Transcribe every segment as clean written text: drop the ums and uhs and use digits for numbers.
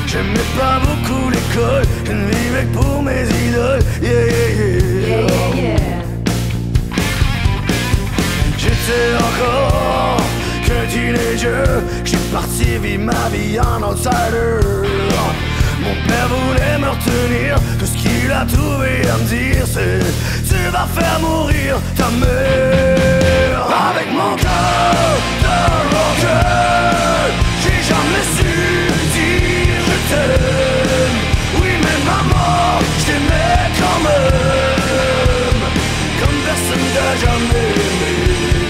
J'aimais pas beaucoup l'école, je ne vivais que pour mes idoles. Yeah, yeah, yeah. Yeah, yeah, yeah. J'étais encore qu'un teenager, j'ai parti vivre ma vie en outsider. Mon père voulait me retenir, tout ce qu'il a trouvé à me dire c'est: tu vas faire mourir ta mère. Avec mon cœur de rocker, j'ai jamais su dire je t'aime. Oui mais maman, je t'aimais quand même, comme personne t'a jamais aimé.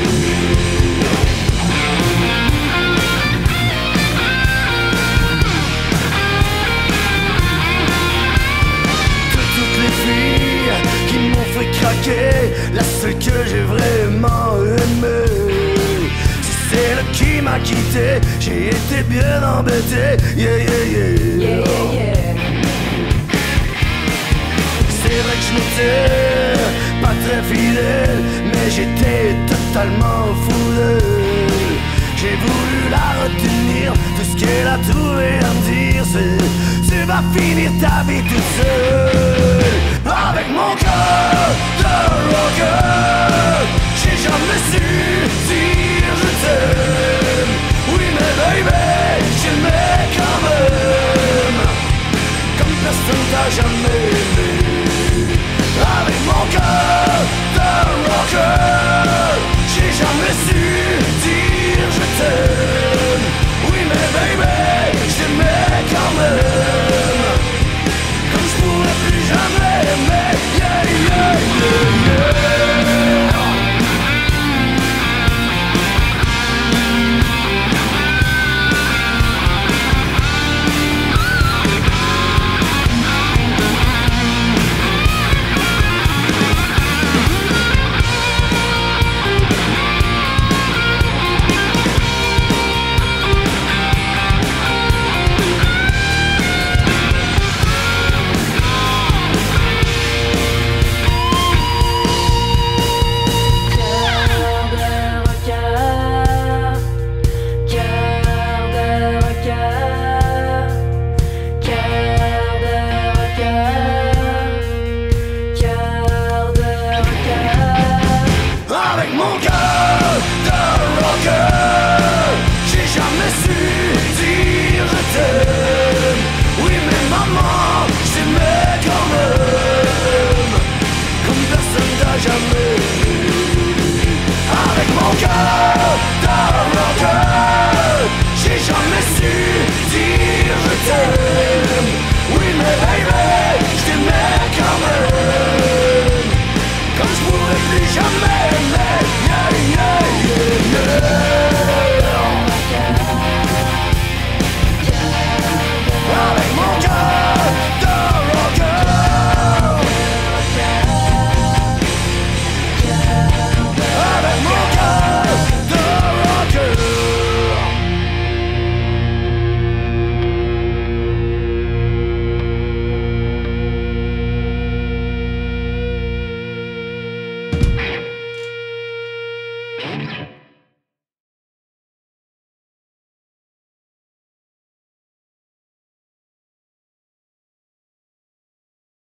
Qui m'ont fait craquer, la seule que j'ai vraiment aimée, c'est celle qui m'a quitté. J'ai été bien embêté. Yeah, yeah, yeah. Yeah, yeah, yeah. C'est vrai que je n'étais pas très fidèle, mais j'étais totalement fou d'elle. J'ai voulu la retenir, tout ce qu'elle a trouvé à me dire c'est: tu vas finir ta vie toute seule. Avec mon cœur de rocker, j'ai jamais su dire je t'aime. Oui mais baby,